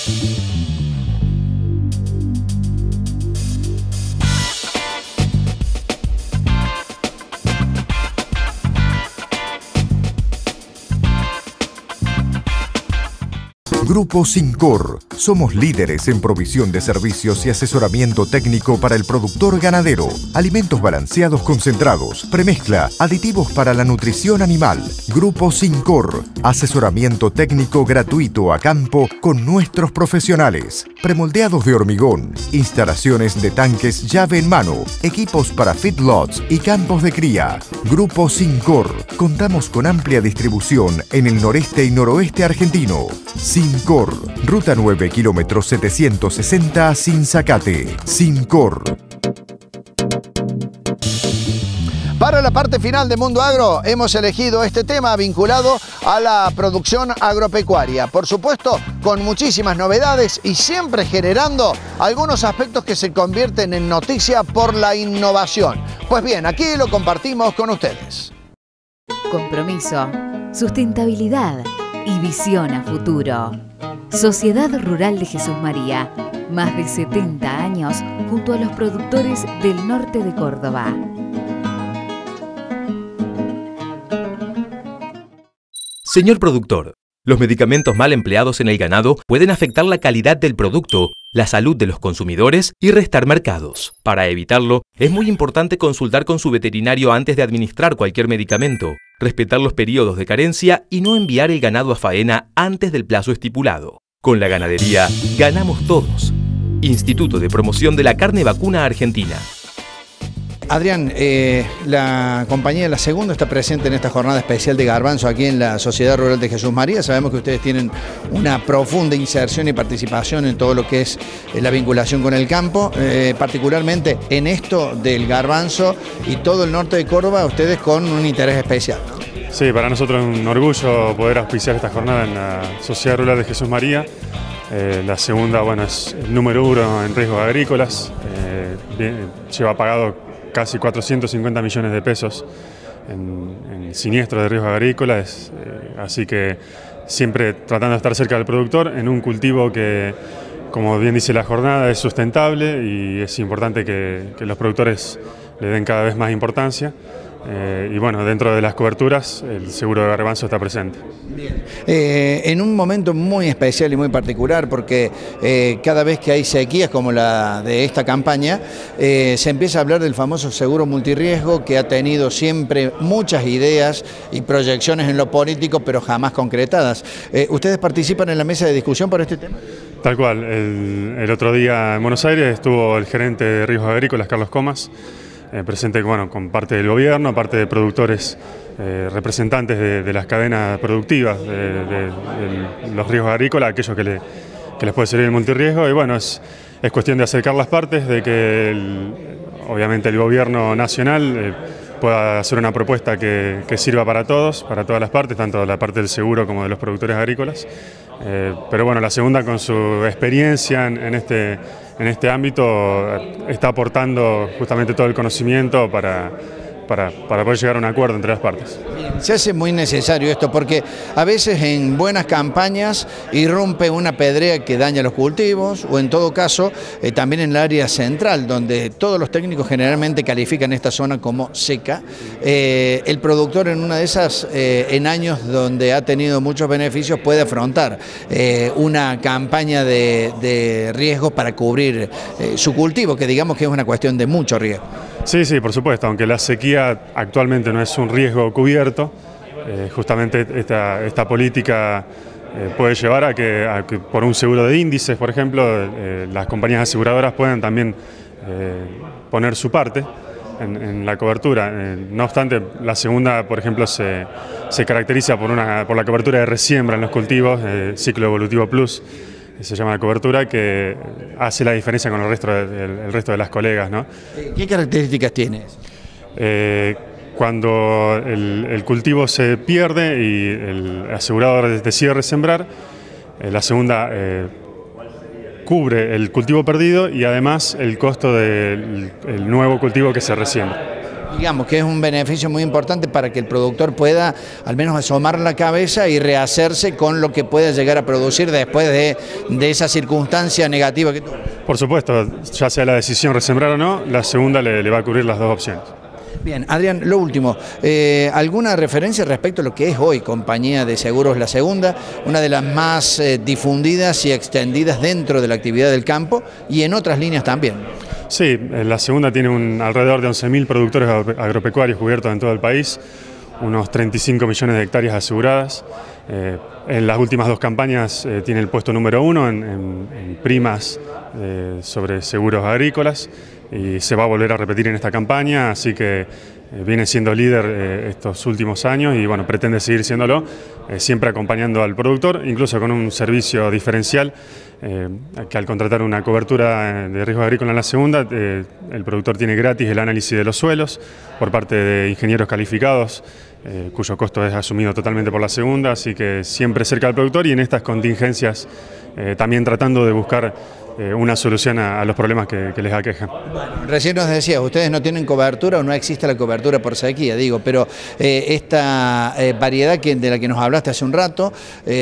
Grupo Sincor. Somos líderes en provisión de servicios y asesoramiento técnico para el productor ganadero. Alimentos balanceados concentrados, premezcla, aditivos para la nutrición animal. Grupo Sincor. Asesoramiento técnico gratuito a campo con nuestros profesionales. Premoldeados de hormigón. Instalaciones de tanques llave en mano. Equipos para feedlots y campos de cría. Grupo Sincor. Contamos con amplia distribución en el noreste y noroeste argentino. Sincor, Ruta 9, kilómetro 760, Sinzacate. Sincor. Para la parte final de Mundo Agro hemos elegido este tema vinculado a la producción agropecuaria. Por supuesto, con muchísimas novedades y siempre generando algunos aspectos que se convierten en noticia por la innovación. Pues bien, aquí lo compartimos con ustedes. Compromiso, sustentabilidad y visión a futuro. Sociedad Rural de Jesús María, más de 70 años junto a los productores del norte de Córdoba. Señor productor, los medicamentos mal empleados en el ganado pueden afectar la calidad del producto, la salud de los consumidores y restar mercados. Para evitarlo, es muy importante consultar con su veterinario antes de administrar cualquier medicamento, respetar los periodos de carencia y no enviar el ganado a faena antes del plazo estipulado. Con la ganadería, ganamos todos. Instituto de Promoción de la Carne Vacuna Argentina. Adrián, la compañía La Segunda está presente en esta jornada especial de garbanzo aquí en la Sociedad Rural de Jesús María. Sabemos que ustedes tienen una profunda inserción y participación en todo lo que es la vinculación con el campo, particularmente en esto del garbanzo y todo el norte de Córdoba, ustedes con un interés especial. Sí, para nosotros es un orgullo poder auspiciar esta jornada en la Sociedad Rural de Jesús María. La Segunda, bueno, es el número 1 en riesgos agrícolas, lleva pagado casi 450 millones de pesos en siniestros de riesgo agrícola, así que siempre tratando de estar cerca del productor en un cultivo que, como bien dice la jornada, es sustentable y es importante que los productores le den cada vez más importancia. Y bueno, dentro de las coberturas el seguro de garbanzo está presente. Bien. En un momento muy especial y muy particular, porque cada vez que hay sequías como la de esta campaña, se empieza a hablar del famoso seguro multirriesgo, que ha tenido siempre muchas ideas y proyecciones en lo político, pero jamás concretadas. ¿Ustedes participan en la mesa de discusión por este tema? Tal cual, el otro día en Buenos Aires estuvo el gerente de riesgos agrícolas, Carlos Comas, presente, bueno, con parte del gobierno, parte de productores, representantes de las cadenas productivas de los riesgos agrícolas, aquellos que les puede servir el multirriesgo, y bueno, es cuestión de acercar las partes, de que obviamente el gobierno nacional pueda hacer una propuesta que sirva para todos, para todas las partes, tanto la parte del seguro como de los productores agrícolas. Pero bueno, La Segunda, con su experiencia en este ámbito, está aportando justamente todo el conocimiento para poder llegar a un acuerdo entre las partes. Se hace muy necesario esto, porque a veces en buenas campañas irrumpe una pedrea que daña los cultivos, o en todo caso también en el área central, donde todos los técnicos generalmente califican esta zona como seca. El productor en una de esas, en años donde ha tenido muchos beneficios, puede afrontar una campaña de riesgos para cubrir su cultivo, que digamos que es una cuestión de mucho riesgo. Sí, sí, por supuesto, aunque la sequía actualmente no es un riesgo cubierto, justamente esta política puede llevar a que por un seguro de índices, por ejemplo, las compañías aseguradoras puedan también poner su parte en la cobertura. No obstante, La Segunda, por ejemplo, se caracteriza por la cobertura de resiembra en los cultivos, ciclo evolutivo plus, se llama la cobertura, que hace la diferencia con el resto de las colegas, ¿no? ¿Qué características tiene? Cuando el cultivo se pierde y el asegurador decide resembrar, La Segunda cubre el cultivo perdido y además el costo del nuevo cultivo que se resiembra. Digamos que es un beneficio muy importante para que el productor pueda al menos asomar la cabeza y rehacerse con lo que pueda llegar a producir después de esa circunstancia negativa que tuvo. Por supuesto, ya sea la decisión resembrar o no, la segunda le va a cubrir las dos opciones. Bien, Adrián, lo último, ¿alguna referencia respecto a lo que es hoy Compañía de Seguros La Segunda, una de las más difundidas y extendidas dentro de la actividad del campo y en otras líneas también? Sí, La Segunda tiene alrededor de 11.000 productores agropecuarios cubiertos en todo el país, unos 35 millones de hectáreas aseguradas. En las últimas dos campañas tiene el puesto número 1 en primas sobre seguros agrícolas y se va a volver a repetir en esta campaña, así que viene siendo líder estos últimos años y bueno, pretende seguir siéndolo, siempre acompañando al productor, incluso con un servicio diferencial, que al contratar una cobertura de riesgo agrícola en La Segunda, el productor tiene gratis el análisis de los suelos por parte de ingenieros calificados, cuyo costo es asumido totalmente por La Segunda, así que siempre cerca del productor y en estas contingencias también tratando de buscar una solución a los problemas que les aquejan. Bueno, recién nos decías, ustedes no tienen cobertura o no existe la cobertura por sequía, digo, pero esta variedad de la que nos hablaste hace un rato,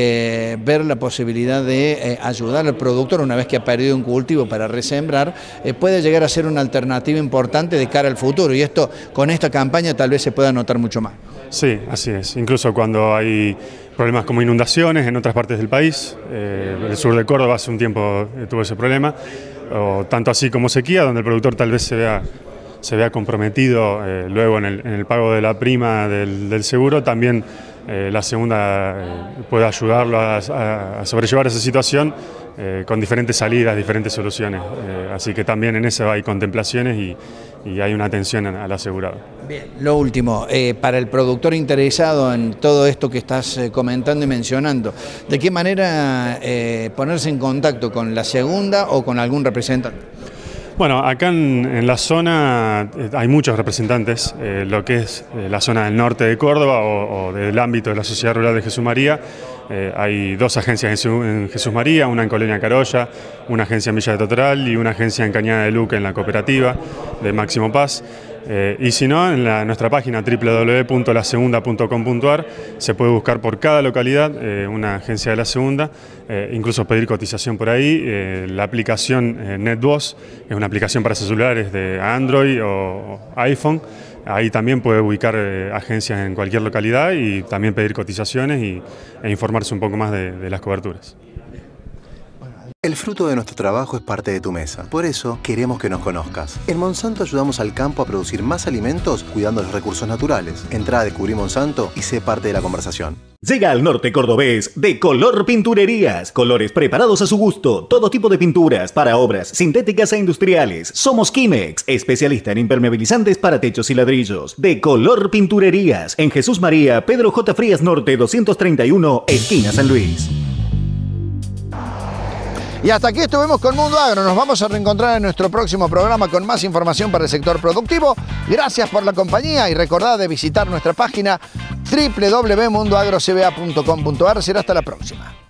ver la posibilidad de ayudar al productor una vez que ha perdido un cultivo para resembrar, puede llegar a ser una alternativa importante de cara al futuro y esto con esta campaña tal vez se pueda notar mucho más. Sí, así es. Incluso cuando hay problemas como inundaciones en otras partes del país, el sur de Córdoba hace un tiempo tuvo ese problema, o tanto así como sequía, donde el productor tal vez se vea comprometido luego en el pago de la prima del seguro, también La Segunda puede ayudarlo a sobrellevar esa situación con diferentes salidas, diferentes soluciones. Así que también en eso hay contemplaciones y hay una atención al asegurado. Bien, lo último, para el productor interesado en todo esto que estás comentando y mencionando, ¿de qué manera ponerse en contacto con La Segunda o con algún representante? Bueno, acá en la zona hay muchos representantes, lo que es la zona del norte de Córdoba o del ámbito de la Sociedad Rural de Jesús María. Hay dos agencias en Jesús María, una en Colonia Carolla, una agencia en Villa de Totoral y una agencia en Cañada de Luque en la cooperativa de Máximo Paz. Y si no, en nuestra página www.lasegunda.com.ar se puede buscar por cada localidad una agencia de La Segunda, incluso pedir cotización por ahí. La aplicación NetVoz es una aplicación para celulares de Android o iPhone. Ahí también puede ubicar agencias en cualquier localidad y también pedir cotizaciones e informarse un poco más de las coberturas. El fruto de nuestro trabajo es parte de tu mesa. Por eso, queremos que nos conozcas. En Monsanto ayudamos al campo a producir más alimentos cuidando los recursos naturales. Entrá a Descubrir Monsanto y sé parte de la conversación. Llega al norte cordobés De Color Pinturerías. Colores preparados a su gusto. Todo tipo de pinturas para obras sintéticas e industriales. Somos Kimex, especialista en impermeabilizantes para techos y ladrillos. De Color Pinturerías. En Jesús María, Pedro J. Frías Norte 231, esquina San Luis. Y hasta aquí estuvimos con Mundo Agro. Nos vamos a reencontrar en nuestro próximo programa con más información para el sector productivo. Gracias por la compañía y recordad de visitar nuestra página www.mundoagrocba.com.ar. Será hasta la próxima.